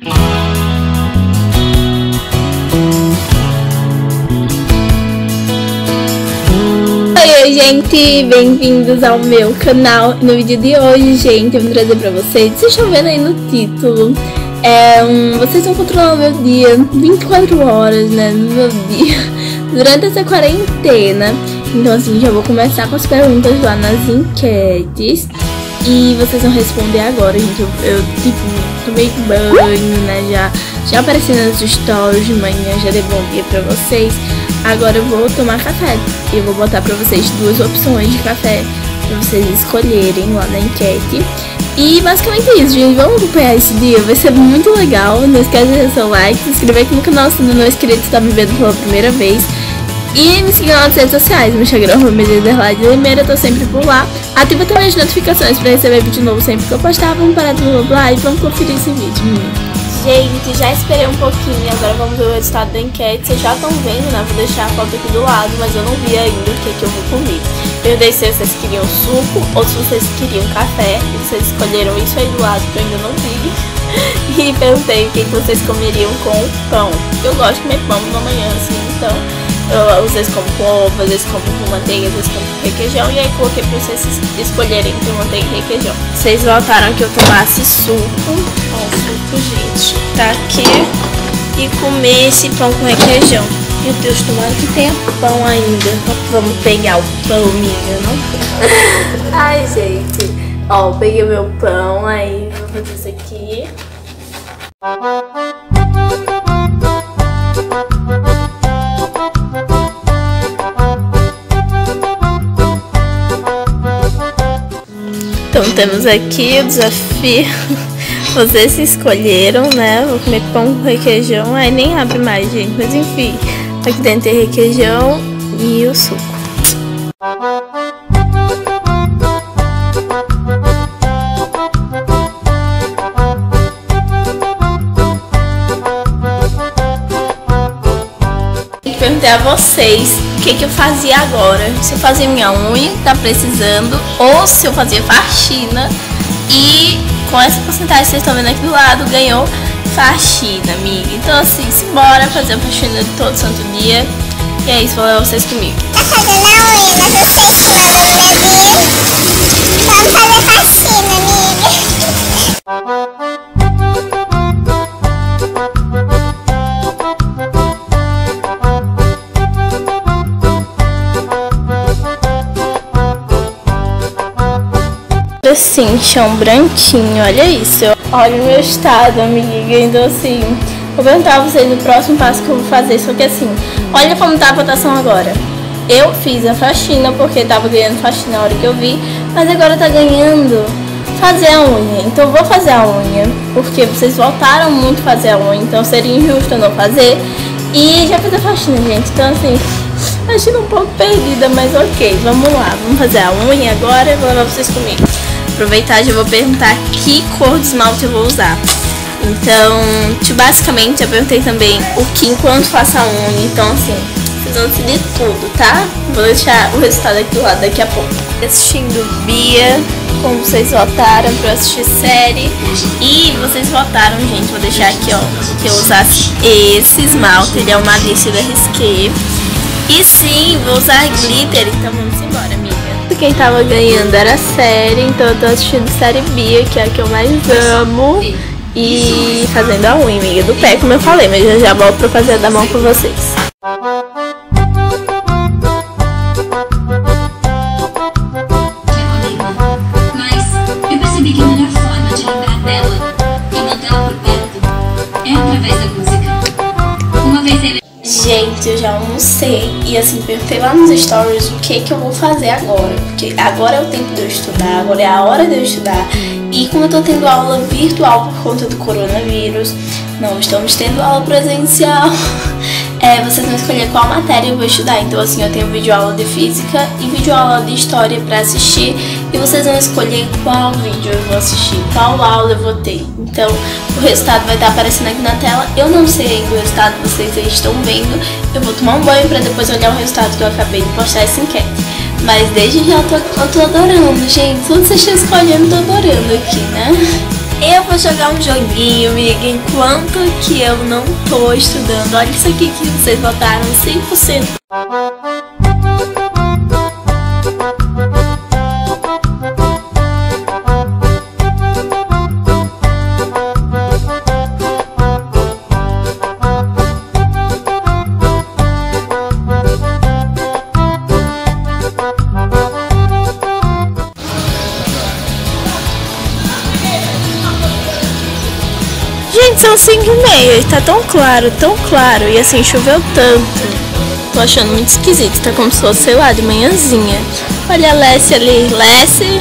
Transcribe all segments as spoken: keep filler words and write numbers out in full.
Oi, gente, bem-vindos ao meu canal. No vídeo de hoje, gente, eu vou trazer pra vocês, vocês estão vendo aí no título, é um, vocês vão controlar o meu dia, vinte e quatro horas, né, no meu dia, durante essa quarentena. Então assim, já vou começar com as perguntas lá nas enquetes e vocês vão responder agora, gente. Eu, eu tipo, tomei banho, né, já, já apareci nas stories de manhã, já dei bom dia pra vocês. Agora eu vou tomar café e eu vou botar pra vocês duas opções de café pra vocês escolherem lá na enquete. E basicamente é isso, gente. Vamos acompanhar esse dia, vai ser muito legal. Não esquece de deixar seu like, se inscrever aqui no canal se ainda não é inscrito, se tá me vendo pela primeira vez. E me siga nas redes sociais, no Instagram, Limeira, eu tô sempre por lá. Ativa também as notificações pra receber vídeo novo sempre que eu postar. Vamos parar de lá e vamos conferir esse vídeo. Gente, já esperei um pouquinho, agora vamos ver o resultado da enquete. Vocês já estão vendo, né? Vou deixar a foto aqui do lado, mas eu não vi ainda o que, que eu vou comer. Perguntei se vocês queriam suco ou se vocês queriam café. E vocês escolheram isso aí do lado, que eu ainda não vi. E perguntei o que, que vocês comeriam com pão. Eu gosto de comer pão na manhã, assim, então eu, às vezes como com ovo, às vezes como com manteiga, às vezes como com requeijão. E aí coloquei pra vocês escolherem entre manteiga e requeijão. Vocês votaram que eu tomasse suco. Ó, suco, gente, tá aqui. E comer esse pão com requeijão. Meu Deus, tomara que tenha pão ainda. Vamos pegar o pão, amiga, não? Ai, gente. Ó, eu peguei meu pão, aí vou fazer isso aqui. Então temos aqui o desafio. Vocês se escolheram, né? Vou comer pão com requeijão. Aí nem abre mais, gente. Mas enfim, aqui dentro tem requeijão e o suco. Perguntei a vocês o que, que eu fazia agora. Se eu fazia minha unha, que tá precisando, ou se eu fazia faxina. E com essa porcentagem que vocês estão vendo aqui do lado, ganhou faxina, amiga. Então assim, simbora fazer a faxina de todo santo dia. E é isso, vou levar vocês comigo. Tá fazendo a unha, mas vocês falam no meu dia. Vamos fazer faxina, amiga. Assim, chão branquinho, olha isso. Olha o meu estado, amiga. Então assim, vou perguntar a vocês o próximo passo que eu vou fazer. Só que assim, olha como tá a votação agora. Eu fiz a faxina porque tava ganhando faxina na hora que eu vi, mas agora tá ganhando fazer a unha. Então eu vou fazer a unha, porque vocês voltaram muito fazer a unha, então seria injusto eu não fazer. E já fiz a faxina, gente. Então assim, faxina um pouco perdida, mas ok, vamos lá. Vamos fazer a unha agora e vou levar vocês comigo. Aproveitar, já vou perguntar que cor de esmalte eu vou usar. Então, basicamente, eu perguntei também o que enquanto faço a unha. Então, assim, vocês vão decidir tudo, tá? Vou deixar o resultado aqui do lado daqui a pouco. Assistindo Bia, como vocês votaram pra eu assistir série. E vocês votaram, gente, vou deixar aqui, ó, que eu usasse esse esmalte. Ele é uma Alice da Risqué. E sim, vou usar glitter, então vamos embora, amiga. Quem tava ganhando era a série, então eu tô assistindo série Bia, que é a que eu mais amo. E fazendo a unha, amiga, do pé, como eu falei, mas já já volto pra fazer a da mão com vocês. Mas eu percebi que a melhor forma de lembrar dela e mantê-la por perto é através da música. Uma vez ele... Gente, eu já almocei e assim, perguntei lá nos stories o que que eu vou fazer agora. Porque agora é o tempo de eu estudar, agora é a hora de eu estudar. E como eu tô tendo aula virtual por conta do coronavírus, não estamos tendo aula presencial, é, vocês vão escolher qual matéria eu vou estudar. Então assim, eu tenho videoaula de física e videoaula de história pra assistir. E vocês vão escolher qual vídeo eu vou assistir, qual aula eu vou ter. Então o resultado vai estar aparecendo aqui na tela. Eu não sei ainda o resultado, vocês aí estão vendo. Eu vou tomar um banho pra depois olhar o resultado que eu acabei de postar essa enquete. Mas desde já eu tô, eu tô adorando, gente. Tudo que vocês estão escolhendo, eu tô adorando aqui, né? Eu vou jogar um joguinho, amiga, enquanto que eu não tô estudando. Olha isso aqui que vocês votaram cem por cento. Gente, são cinco e meia e tá tão claro, tão claro. E assim, choveu tanto. Tô achando muito esquisito, tá como se fosse, sei lá, de manhãzinha. Olha a Lessie ali. Lessie.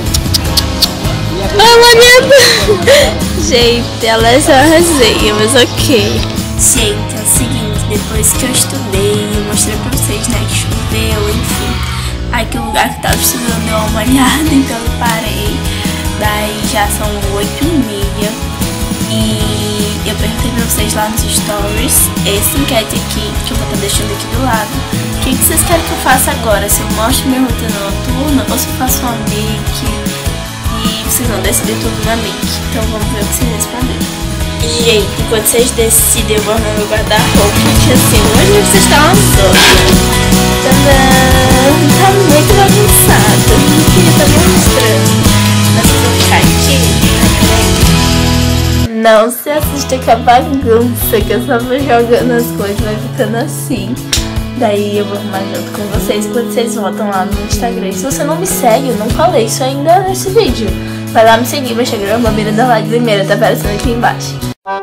Oi, Mariana. Gente, a Lessie é uma resenha, mas ok. Gente, é o seguinte, depois que eu estudei, eu mostrei pra vocês, né, que choveu, enfim. Aí que o lugar que eu tava estudando deu uma olhada, então eu parei. Daí já são oito e meia. E eu perguntei pra vocês lá nos stories, essa enquete aqui, que eu vou estar deixando aqui do lado. O que, que vocês querem que eu faça agora? Se eu mostro minha rotina noturna ou se eu faço uma make? E vocês vão decidir tudo na make. Então vamos ver o que vocês responderam. Gente, enquanto vocês decidem, eu vou arrumar meu guarda-roupa, porque assim, hoje vocês estão arrasando, né? Tadã! Tá muito bagunçado. Eu queria estar me mostrando. Mas eu vou ficar aqui, né? Não se assusta com a bagunça, que eu só vou jogando as coisas, vai ficando assim. Daí eu vou arrumar junto com vocês quando vocês votam lá no Instagram. E se você não me segue, eu não falei isso ainda nesse vídeo. Vai lá me seguir, meu Instagram, Mabira da Live Limeira, tá aparecendo aqui embaixo.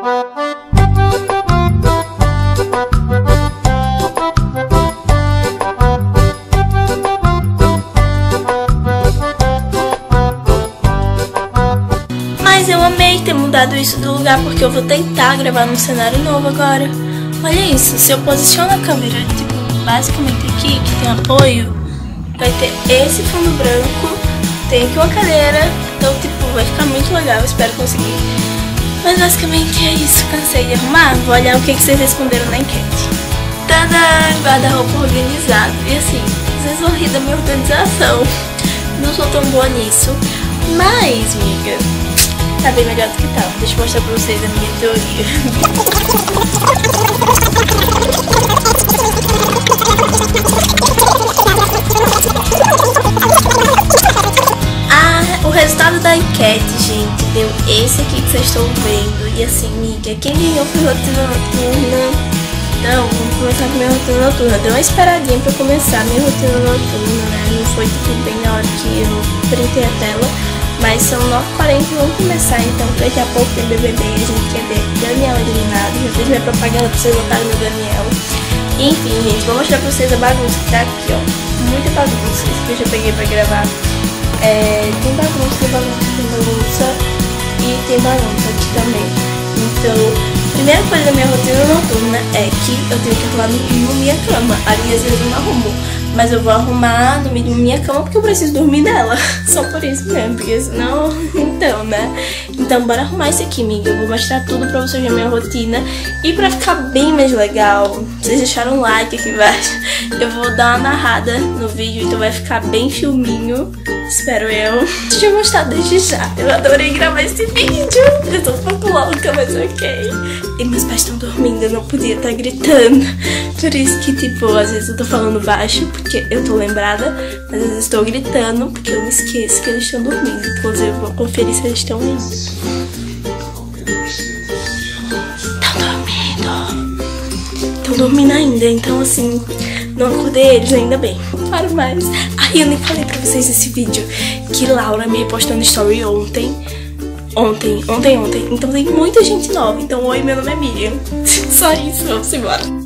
Eu amei ter mudado isso do lugar, porque eu vou tentar gravar num cenário novo agora. Olha isso, se eu posiciono a câmera, tipo, basicamente aqui, que tem apoio, vai ter esse fundo branco, tem aqui uma cadeira, então, tipo, vai ficar muito legal, eu espero conseguir. Mas basicamente é isso, cansei de arrumar, vou olhar o que, que vocês responderam na enquete. Tadã, guarda-roupa organizado, e assim, vocês vão rir da minha organização, não sou tão boa nisso, mas, amiga, tá bem melhor do que tava. Deixa eu mostrar pra vocês a minha teoria. Ah, o resultado da enquete, gente, deu esse aqui que vocês estão vendo. E assim, amiga, quem ganhou foi rotina noturna. Então, vamos começar com a minha rotina noturna. Deu uma esperadinha pra começar a minha rotina noturna, né? Não foi tipo bem na hora que eu printei a tela. Mas são nove e quarenta e vamos começar, então daqui a pouco tem B B B, a gente quer ver Daniel eliminado. Já fiz minha propaganda pra vocês votarem no Daniel. Enfim, gente, vou mostrar pra vocês a bagunça que tá aqui, ó. Muita bagunça, isso que eu já peguei pra gravar. É, tem bagunça, tem bagunça, tem bagunça e tem bagunça aqui também. Então, a primeira coisa da minha rotina noturna é que eu tenho que arrumar no mínimo minha cama. Ali às vezes eu não arrumo, mas eu vou arrumar no mínimo minha cama porque eu preciso dormir nela. Só por isso mesmo, porque senão, então, né? Então bora arrumar isso aqui, amiga. Eu vou mostrar tudo pra vocês na minha rotina. E pra ficar bem mais legal, vocês deixaram um like aqui embaixo, eu vou dar uma narrada no vídeo, então vai ficar bem filminho. Espero eu. Deixa eu mostrar desde já. Eu adorei gravar esse vídeo. Eu tô um pouco louca, mas ok. E meus pais estão dormindo, eu não podia estar gritando. Por isso que, tipo, às vezes eu tô falando baixo, porque eu tô lembrada. Mas às vezes estou gritando, porque eu me esqueço que eles estão dormindo. Inclusive, eu vou conferir se eles estão indo. Estão dormindo. Estão dormindo ainda, então assim, não acordei eles, ainda bem. Claro, mas... Ai, eu nem falei pra vocês nesse vídeo que Laura me repostou no story ontem. Ontem, ontem, ontem. Então tem muita gente nova. Então, oi, meu nome é Miriam. Só isso, vamos embora.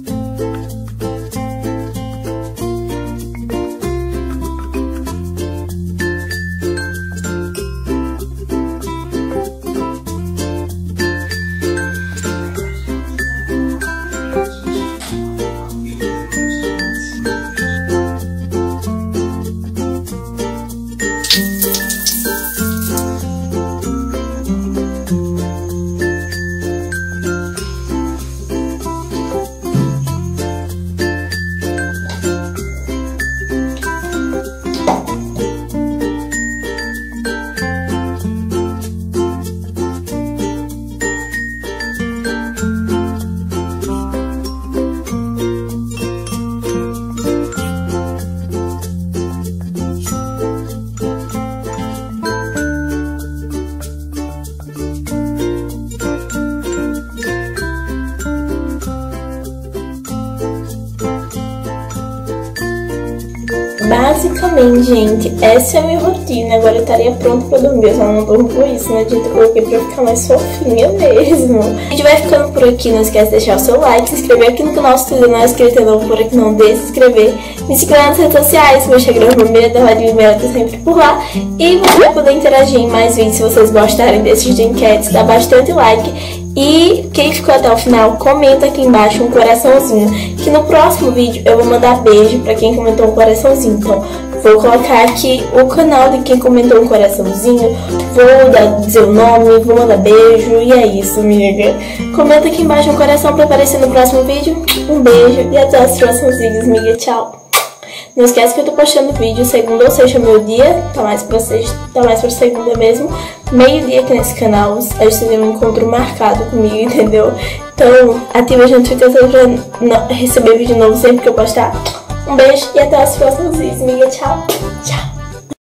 basicamente, gente, essa é a minha rotina. Agora eu estaria pronta pra dormir, eu só não durmo por isso, né, gente? Eu coloquei pra ficar mais fofinha mesmo. A gente vai ficando por aqui, não esquece de deixar o seu like, se inscrever aqui no canal se você não é inscrito é novo por aqui, não deixe de se inscrever. Me siga nas redes sociais, meu Instagram, meu e-mail, da Rádio Libera, tá sempre por lá. E você vai poder interagir em mais vídeos se vocês gostarem desses de enquetes, dá bastante like. E quem ficou até o final, comenta aqui embaixo um coraçãozinho, que no próximo vídeo eu vou mandar beijo pra quem comentou um coraçãozinho. Então vou colocar aqui o canal de quem comentou um coraçãozinho, vou dar, dizer o nome, vou mandar beijo e é isso, amiga. Comenta aqui embaixo um coração pra aparecer no próximo vídeo. Um beijo e até os próximos vídeos, amiga. Tchau! Não esquece que eu tô postando vídeo segunda ou sexta, meu dia, tá mais pra sexta, tá mais pra segunda mesmo, meio-dia aqui nesse canal, a gente tem um encontro marcado comigo, entendeu? Então, ativa a notificação pra receber vídeo novo sempre que eu postar. Um beijo e até os próximos vídeos, amiga. Tchau! Tchau!